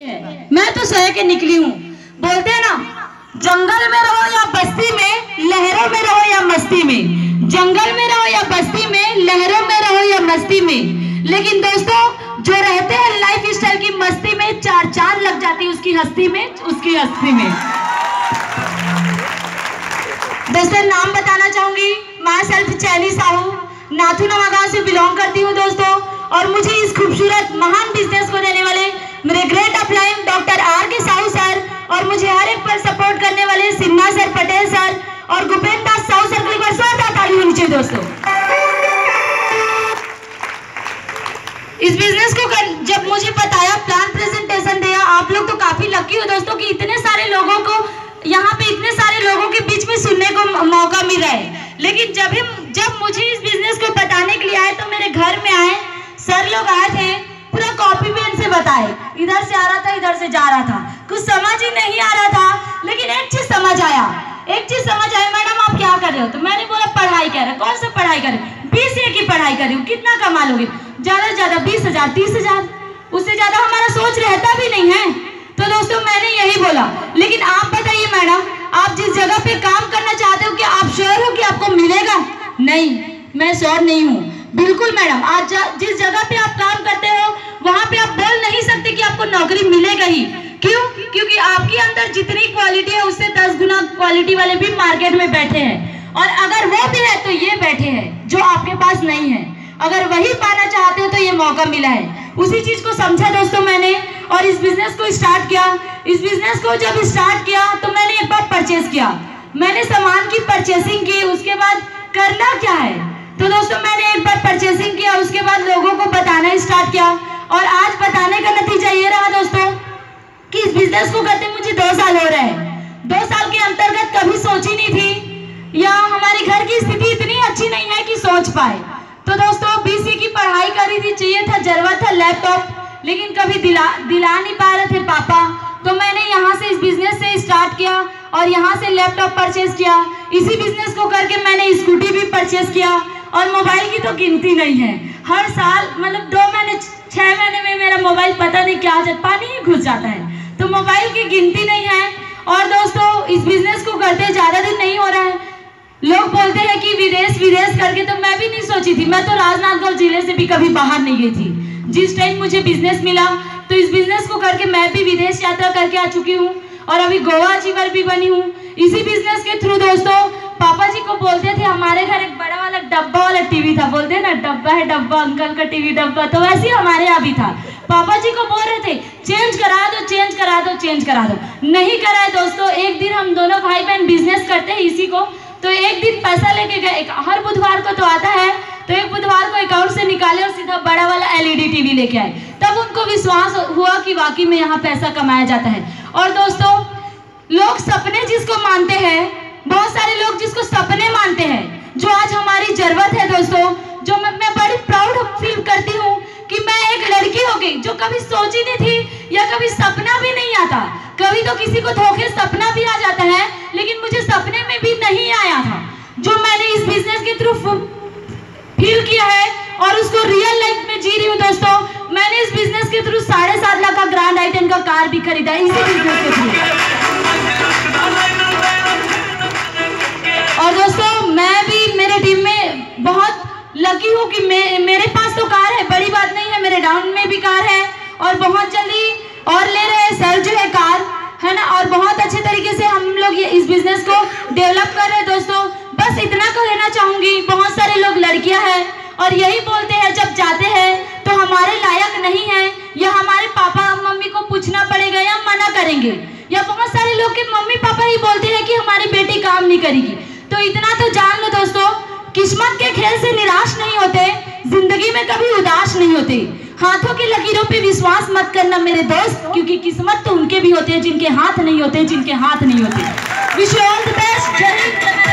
मैं तो सह के निकली हूँ। बोलते हैं ना, जंगल में रहो या बस्ती में, लहरों में रहो या मस्ती में। जंगल में रहो या बस्ती में, लहरों में रहो या मस्ती में। लेकिन दोस्तों, जो रहते हैं लाइफ स्टाइल की मस्ती में, चार चांद लग जाती है उसकी हस्ती में, उसकी हस्ती में। दोस्तों, नाम बताना चाहूंगी, माई सेल्फ चैनी साहू, नाथू नवागांव से बिलोंग करती हूँ दोस्तों। और मुझे इस खूबसूरत महान बिजनेस को देने वाले मेरे ग्रेट अपलाइन डॉक्टर आर के साहू सर, और मुझे हर एक पर सपोर्ट करने वाले सिन्हा सर, पटेल सर और गुपेंद्र दास साहू सर को एक बार जोरदार ताली होनी चाहिए दोस्तों। इस बिजनेस को जब मुझे बताया, प्लान प्रेजेंटेशन दिया, आप लोग तो काफी लकी हो दोस्तों कि इतने सारे लोगों को यहाँ पे, इतने सारे लोगों के बीच में सुनने को मौका मिल रहा है। लेकिन जब मुझे इस बिजनेस को बताने के लिए आए तो मेरे घर में आए सर लोग आए थे, पूरा कॉपी पेन से बताए, इधर से आ रहा था, इधर से जा रहा था, कुछ समझ ही नहीं आ रहा था। लेकिन एक चीज समझ आया, मैडम आप क्या कर रहे हो? तो मैंने बोला पढ़ाई कर रहे। कौन सा पढ़ाई कर रहे? BCA की पढ़ाई कर रही हूँ। कितना कमा लोगे? ज्यादा से ज्यादा 20,000 30,000, उससे ज्यादा हमारा सोच रहता भी नहीं है। तो दोस्तों, मैंने यही बोला। लेकिन आप बताइए मैडम, आप जिस जगह पे काम करना चाहते हो, क्या आप श्योर हो कि आपको मिलेगा? नहीं, मैं श्योर नहीं हूँ। बिल्कुल मैडम, आज जिस जगह पे आप काम करते हो वहां पे आप बोल नहीं सकते कि आपको नौकरी मिलेगा ही। क्यों? क्योंकि आपके अंदर जितनी क्वालिटी है उससे 10 गुना क्वालिटी वाले भी मार्केट में बैठे हैं, और अगर वो भी है तो ये बैठे हैं जो आपके पास नहीं है। अगर वही पाना चाहते हो तो ये मौका मिला है। उसी चीज को समझा दोस्तों मैंने, और इस बिजनेस को स्टार्ट किया। इस बिजनेस को जब स्टार्ट किया तो मैंने एक बार परचेज किया, मैंने सामान की परचेसिंग की। उसके बाद करना क्या है, तो दोस्तों मैंने एक बार परचेसिंग किया, उसके बाद लोगों को बताना स्टार्ट किया, और आज बताने का नतीजा ये रहा दोस्तों कि इस बिजनेस को करते मुझे 2 साल हो रहे हैं। 2 साल के अंतर्गत कभी सोची नहीं थी, या हमारे घर की स्थिति इतनी अच्छी नहीं है कि सोच पाए। तो दोस्तों, BCA की पढ़ाई करी थी, चाहिए था, जरूरत था लैपटॉप, लेकिन कभी दिला नहीं पा रहे थे पापा। तो मैंने यहाँ से इस बिजनेस से स्टार्ट किया और यहाँ से लैपटॉप परचेज किया। इसी बिजनेस को करके मैंने स्कूटी भी परचेज किया, और मोबाइल की तो गिनती नहीं है। हर साल मतलब 2 महीने 6 महीने में मेरा मोबाइल पता नहीं क्या पानी ही घुस जाता है, तो मोबाइल की गिनती नहीं है। और दोस्तों, इस बिजनेस को करते ज्यादा दिन नहीं हो रहा है। लोग बोलते हैं कि विदेश करके, तो मैं भी नहीं सोची थी। मैं तो राजनांदगांव जिले से भी कभी बाहर नहीं गई थी। जिस टाइम मुझे बिजनेस मिला तो इस बिजनेस को करके मैं भी विदेश यात्रा करके आ चुकी हूँ, और अभी गोवा अचीवर भी बनी हूँ इसी बिजनेस के थ्रू। दोस्तों, पापा जी को बोलते थे, हमारे घर एक बड़ा वाला डब्बा वाला टीवी था, बोलते हैं ना डब्बा है डब्बा, अंकल का टीवी डब्बा, तो वैसे ही हमारे यहाँ भी था। पापा जी को बोल रहे थे चेंज करा दो, चेंज करा दो, चेंज करा दो, नहीं कराए दोस्तों। एक दिन हम दोनों भाई बहन बिजनेस करते हैं इसी को, तो एक दिन पैसा लेके गए, हर बुधवार को तो आता है, तो एक बुधवार को अकाउंट से निकाले और सीधा बड़ा वाला LED टीवी लेके आए। तब उनको विश्वास हुआ कि वाकई में यहाँ पैसा कमाया जाता है। और दोस्तों, लोग सपने जिसको मानते हैं, बहुत सारे लोग जिसको सपने मानते हैं, जो आज हमारी जरूरत है दोस्तों, जो मैं बड़ी प्राउड फील करती हूँ कि मैं एक लड़की हो गई जो कभी सोची नहीं थी, या कभी सपना भी नहीं आता। कभी तो किसी को धोखे सपना भी आ जाता है, लेकिन मुझे सपने में भी नहीं आया था, जो मैंने इस बिजनेस के थ्रू फील किया है और उसको रियल लाइफ में जी रही हूँ दोस्तों। मैंने इस बिजनेस के थ्रू 7.5 लाख का ग्रैंड आइटम का कार भी खरीदा है इसी बिजनेस के थ्रू। और दोस्तों, मैं भी मेरे टीम में बहुत लकी हूँ कि मेरे पास तो कार है, बड़ी बात नहीं है, मेरे डाउन में भी कार है, और बहुत जल्दी और ले रहे हैं सर जो है कार, है ना। और बहुत अच्छे तरीके से हम लोग ये इस बिजनेस को डेवलप कर रहे हैं दोस्तों। बस इतना कहना चाहूंगी, बहुत सारे लोग लड़कियां हैं और यही बोलते हैं जब जाते हैं तो हमारे लायक नहीं है, या हमारे पापा मम्मी को पूछना पड़ेगा या मना करेंगे, या बहुत सारे लोग के मम्मी पापा ही बोलते हैं कि हमारी बेटी काम नहीं करेगी। तो इतना तो जान लो दोस्तों, किस्मत के खेल से निराश नहीं होते, जिंदगी में कभी उदास नहीं होते। हाथों की लकीरों पे विश्वास मत करना मेरे दोस्त, क्योंकि किस्मत तो उनके भी होते हैं जिनके हाथ नहीं होते, जिनके हाथ नहीं होते। Wish you all the best. जय हिंद।